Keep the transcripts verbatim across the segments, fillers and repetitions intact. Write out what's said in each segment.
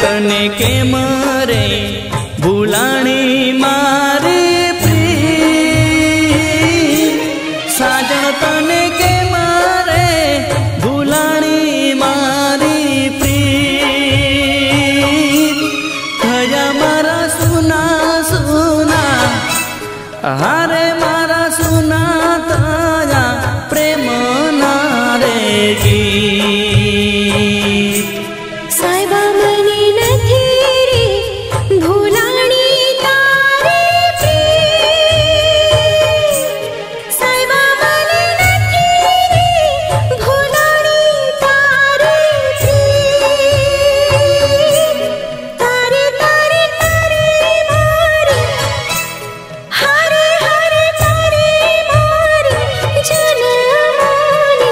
तने केम रे भूलाणी मारी प्रीत, साजन तने केम रे भूलाणी मारी प्रीत, थया मारा सुना सुना हारे मारा सुना तया प्रेम ना रे गीत। साहिबा मने नथी रे भूलाणी तारे प्रीत, साहिबा मने नथी रे भूलाणी तारे प्रीत, तारे तारे तारे मारे हरे हरे तारे मारे जनमानी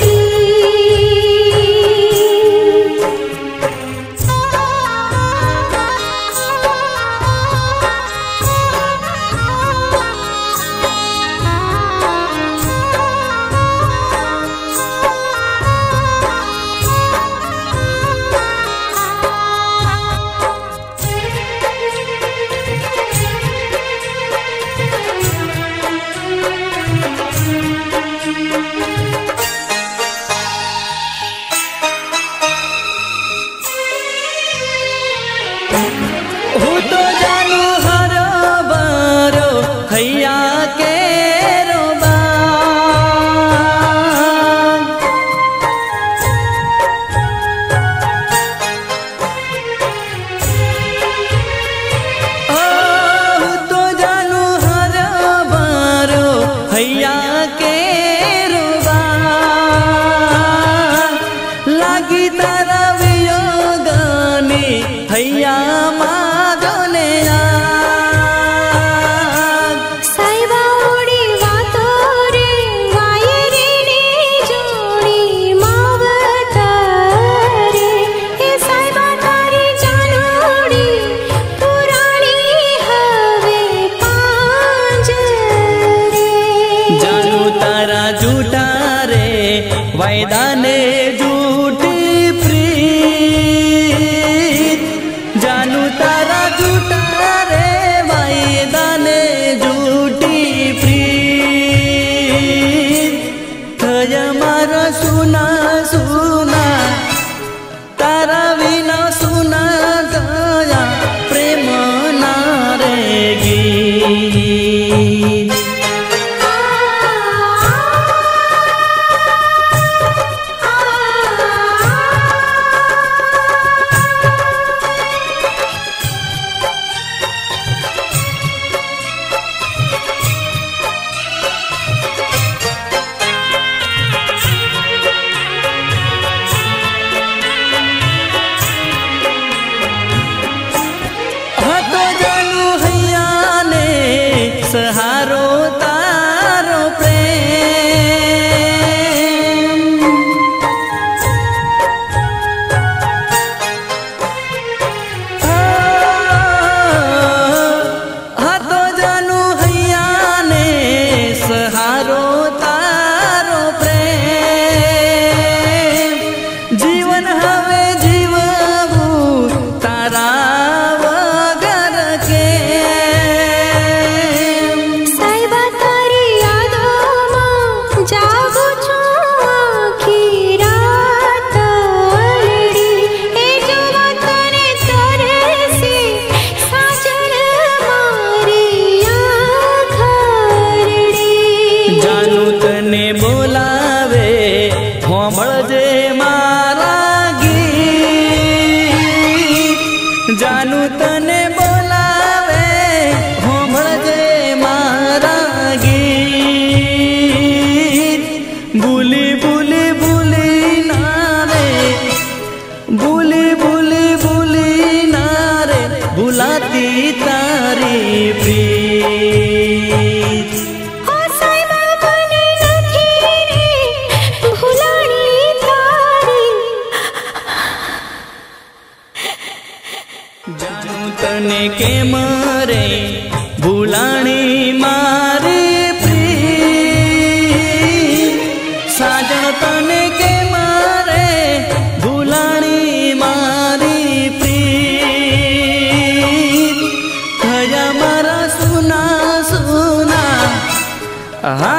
हूँ तो जानू हरो बरो हैया के रोबान, हूँ तो जानू हरो बरो हैया के रोबान, लागी तारा वियोगनी हैया साहिबा ओडी वातो रे वायरी ने जोड़ी मावत रे, हे साहिबा तारी जानोड़ी पुराणी हवे पांज रे, जानू तारा झूठा रे वायदा ने झूठी प्रीत, जानू तारा झूठा रे वायदा ने झूठी प्रीत, थया मारा सुना सुना तारा विना सुना थया प्रेम ना रे गीत। सहारो तारो प्रेम, हाँ तो जानू हैया ने सहारो तारो प्रेम, जीवन हवे जीवबू तारा वगर के, जागो छो आखी रात रे, ए जो वतने तरसे साजन मारी आँख रे, जानू तने बोलावे होंभळजे मारा गीत, जानू तने बोलावे होंभळजे मारा गीत, भूली भूली भूली ना रे भूली भूली भूली ना रे भुलाती तारी प्रीत। ओ साहिबा मने नथी रे भूलाणी तारी, जानू तने केम रे भूलाणी मारी प्रीत, साजन तने केम रे भूलाणी मारी प्रीत। હા